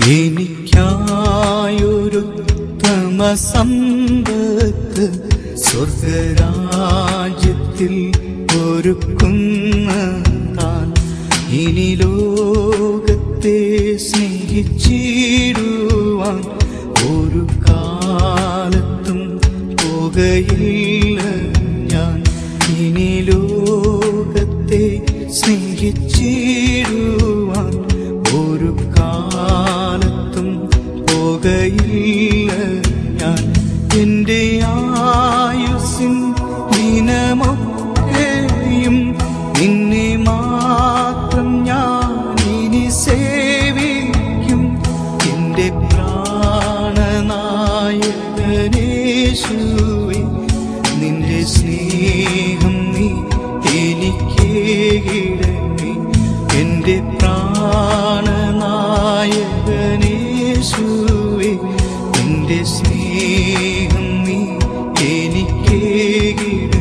എനിക്കായൊരുത്തമ സമ്പത്ത് സ്വർഗരാജ്യത്തിൽ ഒരുക്കുന്ന താൻ ഇനി ലോകത്തെ സ്നേഹിച്ചിടുവാൻ ഒരു കാലത്തും പോകയില്ല ഞാൻ. ഇനി ലോകത്തെ സ്നേഹിച്ചിടുവാൻ ഒരു കാലത്തും പോകയില്ല ഞാൻ. എന്റെ ആയുസ്സിൻ ദിനമൊക്കെയും നിന്നെ മാത്രം ഞാൻ ഇനി സേവിക്കും. എന്റെ പ്രാണനായകനേശുവേ, നിന്റെ സ്നേഹം നീ എനിക്കേകിടണേ. എന്റെ പ്രാണനായകനേശുവേ, നിന്റെ സ്നേഹം നീ എനിക്കേകിടണേ.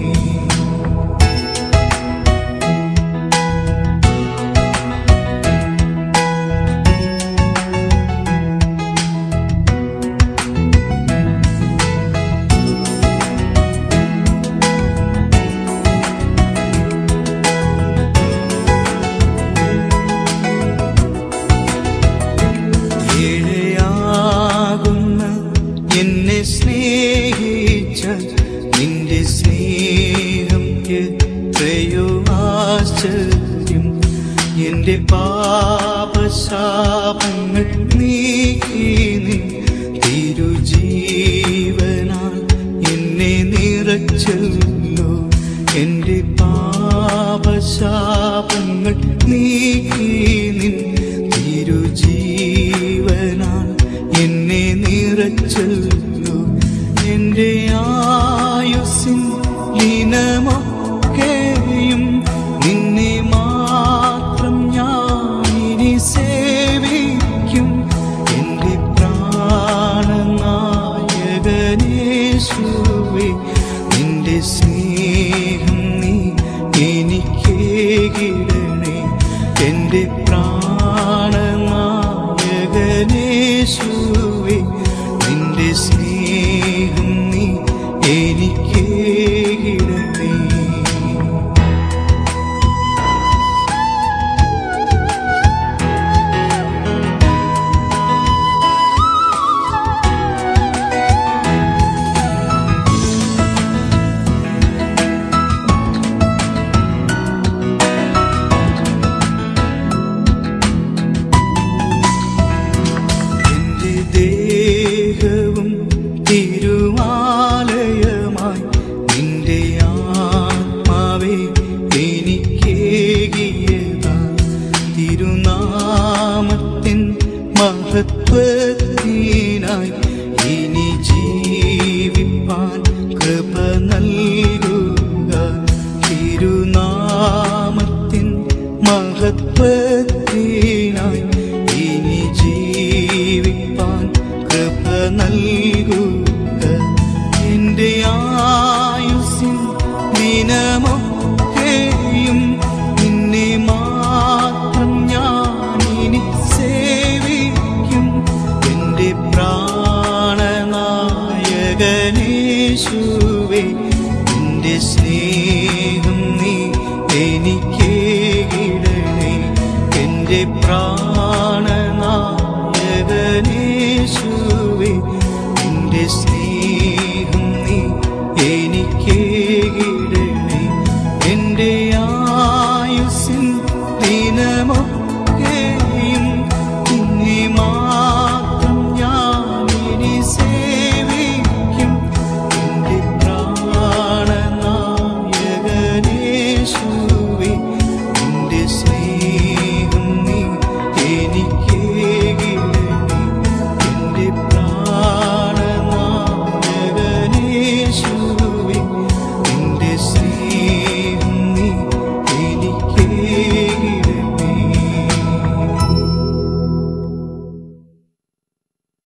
എന്നെ സ്നേഹിച്ച നിന്റെ സ്നേഹം എത്രയോ ആശ്ചര്യം. എന്റെ പാപശാപങ്ങൾ നീക്കി നീ തിരുജീവനാൽ എന്നെ നിറച്ചല്ലോ. എന്റെ പാപശാപങ്ങൾ നീക്കി നിൻ തിരുജീവനാൽ എന്നെ നിറച്ചല്ലോ. എന്റെ ആയുസ്സിൻ ദിനമൊക്കെയും നിന്നെ മാത്രം ഞാൻ ഇനി സേവിക്കും. എന്റെ പ്രാണനായകനേശുവേ, നിന്റെ സ്നേഹം നീ എനിക്കേകിടണേ. എന്റെ പ്രാണനായകനേശുവേ, നിന്റെ സ്നേഹം നീ എനിക്കേകിടണേ. ദേഹവും തിരുവാലയമായി നിന്റെ ആത്മാവേ എനിക്കേകിയതാ. തിരുനാമത്തിൻ മഹത്വത്തിനായി ഇനി ജീവിപ്പാൻ കൃപ നൽകുക. തിരുനാമത്തിൻ മഹത്വത്തിനായി ഇനി ജീവിപ്പാൻ കൃപ നൽകുക. എന്റെ ആയുസ്സിൻ ദിനമൊക്കെയും നിന്നെ മാത്രം ഞാൻ ഇനി സേവിക്കും. എന്റെ പ്രാണനായകനേശുവേ, നിന്റെ സ്നേഹം നീ എനിക്കേകിടണേ. എന്റെ പ്രാണനായകനേശുവേ, നിന്റെ സ്നേഹം നീ എനിക്കേകിടണേ. എന്റെ ആയുസ്സിൻ ദിന